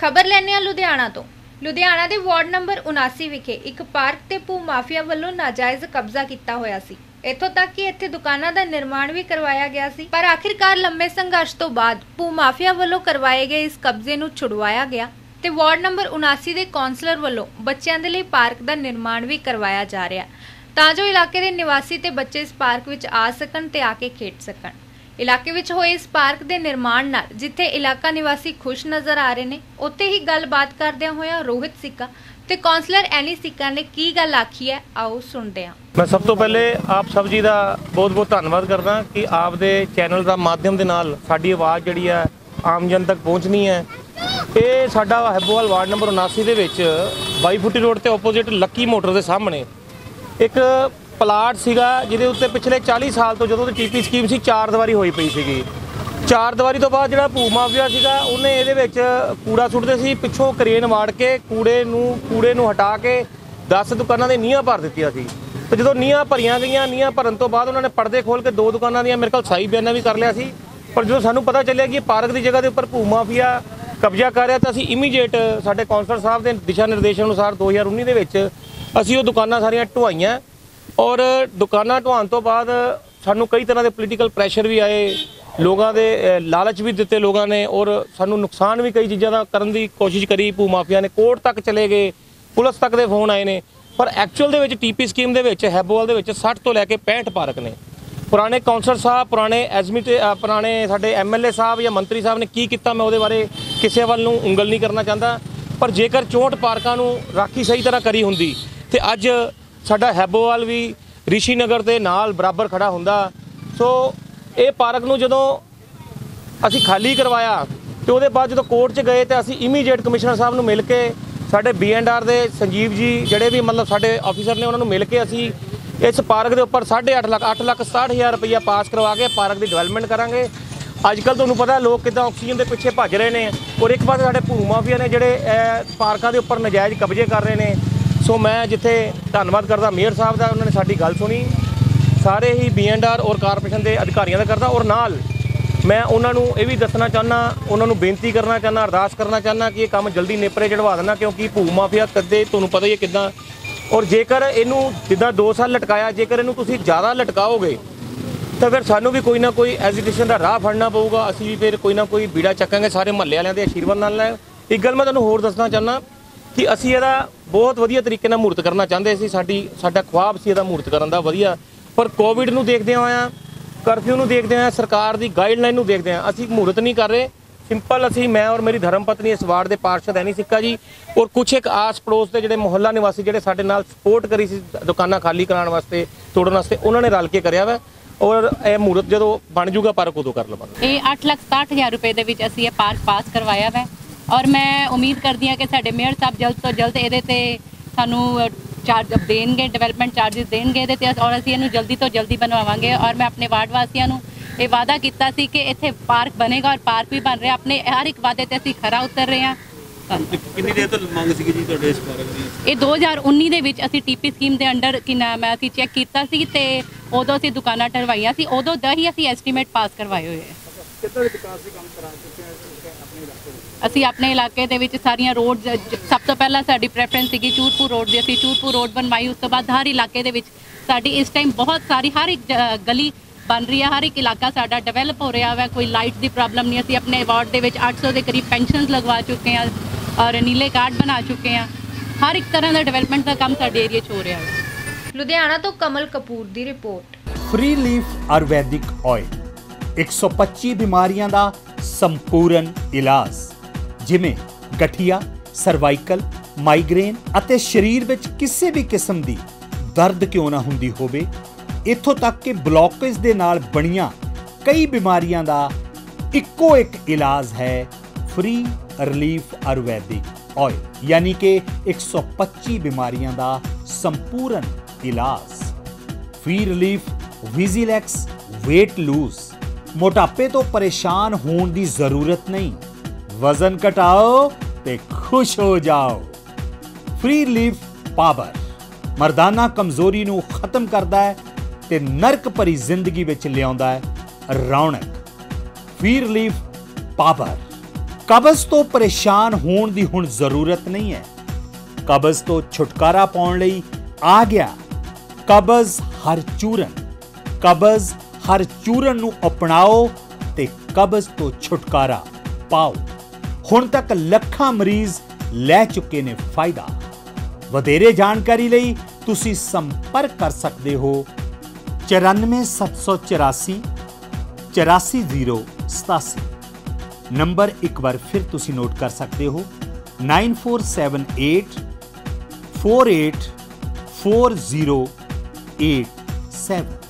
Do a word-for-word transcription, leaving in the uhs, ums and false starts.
खबर लैने लुधियाना तो लुधियाना के वार्ड नंबर उनासी विखे एक पार्क ते भू माफिया वालों नाजायज़ कब्जा किया होया सी। इत्थों तक कि इत्थे दुकानां दा निर्माण भी करवाया गया सी, पर आखिरकार लंबे संघर्ष तो बाद भू माफिया वालों करवाए गए इस कब्जे नूं छुड़वाया गया ते वार्ड नंबर उनासी के कौंसलर वालों बच्चों के लिए पार्क का निर्माण भी करवाया जा रहा तां जो इलाके के निवासी ते बच्चे इस पार्क विच आ सकन ते आके खेड सकन। इलाके विच होए इस पार्क के निर्माण नाल जिथे इलाका निवासी खुश नज़र आ रहे ने, उत्थे ही गलबात करदियां होया रोहित सिक्का ते कौंसलर एनी सिक्का ने की गल आखी है, आओ सुनते हैं। मैं सब तो पहले आप सब जी का बहुत बहुत धन्यवाद करदा कि आपदे चैनल का माध्यम के नाल साडी आवाज़ जिहड़ी है आम जन तक पहुँचनी है। ये साडा हैबोवाल वार्ड नंबर उनासी दे विच बाई फुटी रोड के ओपोजिट लक्की मोटर के सामने एक प्लाट सीगा जिहदे उत्ते पिछले चाली साल तो जो टीपी स्कीम सी चार दीवारी होई पई सीगी। चार दीवारी तो बाद जिहड़ा भू माफिया सीगा उन्हें इहदे विच कूड़ा सुੱਟਦੇ ਸੀ, पिछों करेन वाड़ के कूड़े नूं कूड़े नूं हटा के दस दुकानां दे नीहां भर दित्तियां सी। तो जो नीहां भरियां गईयां, नीहां भरन तो बाद उन्होंने पर्दे खोल के दो दुकानां दीयां मेरे कोल साई बयाना भी कर लिया सी। पर जो सानूं पता चलिया कि पार्क की जगह के उपर भू माफिया कब्जा कर रहा तो असीं इमीडिएट साडे कौंसलर साहब के दिशा निर्देश अनुसार दो हज़ार उन्नीस दे विच असीं वो दुकानां सारियां ढवाईयां और दुकाना ढवाण तो बाद सानू कई तरह के पोलीटिकल प्रैशर भी आए, लोगों के लालच भी दिते लोगों ने और सानू नुकसान भी कई चीज़ों का करने की कोशिश करी। भू माफिया ने कोर्ट तक चले गए, पुलिस तक के फोन आए ने, पर एक्चुअल दे टीपी स्कीम के हैबोवाल के साठ तो लैके पैंठ पार्क ने। पुराने कौंसलर साहब, पुराने एजमी पुराने साडे एम एल ए साहब या मंत्री साहब ने की किया, मैं वो बारे किसी वाल नूं उंगल नहीं करना चाहता, पर जेकर चौंठ पार्कों नूं राखी सही तरह करी हुंदी ते अज साडा हैबोवाल भी रिशी नगर के नाल बराबर खड़ा हुंदा। सो ये पार्क नूं जदों असी खाली करवाया तो वो बाद जो कोर्ट च गए तो असी इमीडिएट कमिश्नर साहब नूं मिल के साडे बी एंड आर दे संजीव जी जिहड़े भी मतलब साडे ऑफिसर ने उन्होंने मिल के असी इस पार्क के उपर साढ़े अठ लाख अठ लाख सताहठ हज़ार रुपया पास करवा के पार्क की डिवेलपमेंट करांगे। अजकल तुहानूं पता लोग किदां ऑक्सीजन के पिछे भज रहे हैं और एक पास साडे भू माफिया ने जिहड़े पार्कों के उपर नजायज़ कब्जे कर रहे हैं। सो मैं जिथे धन्यवाद करदा मेयर साहब का, उन्होंने साडी गल सुनी, सारे ही बी एंड आर और कारपोरेशन के अधिकारियों का करदा और नाल मैं उन्होंने ये भी दसना चाहना, उन्होंने बेनती करना चाहना, अरदास करना चाहना कि ये काम जल्दी नेपरे चढ़वा देना, क्योंकि भू माफिया कदे तुहानूं पता ही है किदां। और जेकर इनू जिद्दां दो साल लटकाया, जेकर इनू तुसीं ज़्यादा लटकाओगे तो फिर सानू भी कोई ना कोई एजुकेशन का राह फड़ना पऊगा, असीं भी फिर कोई ना कोई बीड़ा चकांगे सारे महल्ले वालियां दे आशीर्वाद नाल। एक गल मैं तुहानूं होर दसना चाहना कि असीं इहदा बहुत वधिया तरीके नाल मूर्त करना चाहते सी, साडी साडा ख्वाब सी इहदा मूर्त करन दा वधिया, पर कोविड नूं देखदे होया, करफ्यू नूं देखदे होया, सरकार दी गाइडलाइन नूं देखदे होया असीं मूर्त नहीं कर रहे। सिंपल असीं मैं और मेरी धर्म पत्नी इस वार्ड के पार्षद एनी सिक्का जी और कुछ एक आस पड़ोस के जिहड़े मुहल्ला निवासी जिहड़े साडे नाल सपोर्ट करी सी दुकानां खाली कराउण वास्ते तोड़न वास्ते, उन्होंने रल के करिया वा और यह मूर्त जो बन जूगा पार्क उदों कर लवांगे। ये अठ लाख सताहठ हज़ार रुपये दे विच असीं ये पार्क पास करवाया वै और मैं उम्मीद करती हाँ कि साडे मेयर साहब जल्द तो जल्द ये सानू चार्ज देंगे, डिवेलपमेंट चार्जिस देंगे और असीं इहनूं जल्दी तो जल्दी बनवावांगे। और मैं अपने वार्ड वासियों नूं ये वादा किया सी कि इत्थे पार्क बनेगा और पार्क भी बन रहा, अपने हर एक वादे ते असीं खरा उतर रहे हैं। कितनी देर तो मंग सी जी तुहाडे इस पार्क दी? ये दो हज़ार उन्नीस दे विच असीं टीपी स्कीम के अंडर कि नाम है असीं चैक किया सी ते उदों असीं दुकानां ढलवाईयां सी, उदों दा ही असीं एस्टीमेट पास करवाए हुए हैं। असीं अपने इलाके दे विच सारियां रोड सब तो पहला साडी प्रेफरेंस सीगी चूरपुर रोड दी, असीं चूरपुर रोड बनवाई, उस तो बाद हर इलाके दे विच साडी इस टाइम बहुत सारी हर एक गली बन रही है, हर एक इलाका साडा डेवलप हो रहा है, कोई लाइट की प्रॉब्लम नहीं। असीं अपने वार्ड दे विच आठ सौ के करीब पेंशन लगवा चुके हैं और नीले कार्ड बना चुके हैं, हर एक तरह का डेवलपमेंट का काम साडे एरिया हो रहा है। लुधियाना तो कमल कपूर की report. Free leaf Ayurvedic oil एक सौ पच्चीस बीमारियां दा संपूर्ण इलाज, जिमें गठिया, सर्वाइकल, माइग्रेन अते शरीर विच किसी भी किस्म दी दर्द क्यों ना हुंदी होवे, इत्थों तक कि ब्लॉकेज दे नाल बणियां कई बीमारियां दा इक्को एक इलाज है फ्री रिलीफ आयुर्वैदिक ऑयल, यानी कि एक सौ पच्चीस बीमारियां दा संपूर्ण इलाज। फ्री रिलीफ विजिलैक्स वेट लूज, मोटापे तो परेशान होने की जरूरत नहीं, वजन घटाओ ते खुश हो जाओ। फ्री रिलीफ पावर मर्दाना कमजोरी नूं खत्म करदा है ते नरक भरी जिंदगी विच लियाउंदा है रौनक। फ्री रिलीफ पावर ਕਬਜ਼ ਤੋਂ ਪਰੇਸ਼ਾਨ ਹੋਣ ਦੀ ਹੁਣ ਜ਼ਰੂਰਤ ਨਹੀਂ ਹੈ। ਕਬਜ਼ ਤੋਂ ਛੁਟਕਾਰਾ ਪਾਉਣ ਲਈ ਆ ਗਿਆ ਕਬਜ਼ ਹਰ ਚੂਰਨ। ਕਬਜ਼ ਹਰ ਚੂਰਨ ਨੂੰ ਅਪਣਾਓ ਤੇ ਕਬਜ਼ ਤੋਂ ਛੁਟਕਾਰਾ ਪਾਓ। ਹੁਣ ਤੱਕ ਲੱਖਾਂ ਮਰੀਜ਼ ਲੈ ਚੁੱਕੇ ਨੇ ਫਾਇਦਾ। ਵਧੇਰੇ ਜਾਣਕਾਰੀ ਲਈ ਤੁਸੀਂ ਸੰਪਰਕ ਕਰ ਸਕਦੇ ਹੋ ਚੁਰਾਨਵੇਂ ਸੱਤ ਸੌ ਚੁਰਾਸੀ ਚੁਰਾਸੀ ਜ਼ੀਰੋ ਸਤਾਸੀ। ਨੰਬਰ ਇੱਕ ਵਾਰ ਫਿਰ ਤੁਸੀਂ ਨੋਟ ਕਰ ਸਕਦੇ ਹੋ nine four seven eight four eight four zero eight seven.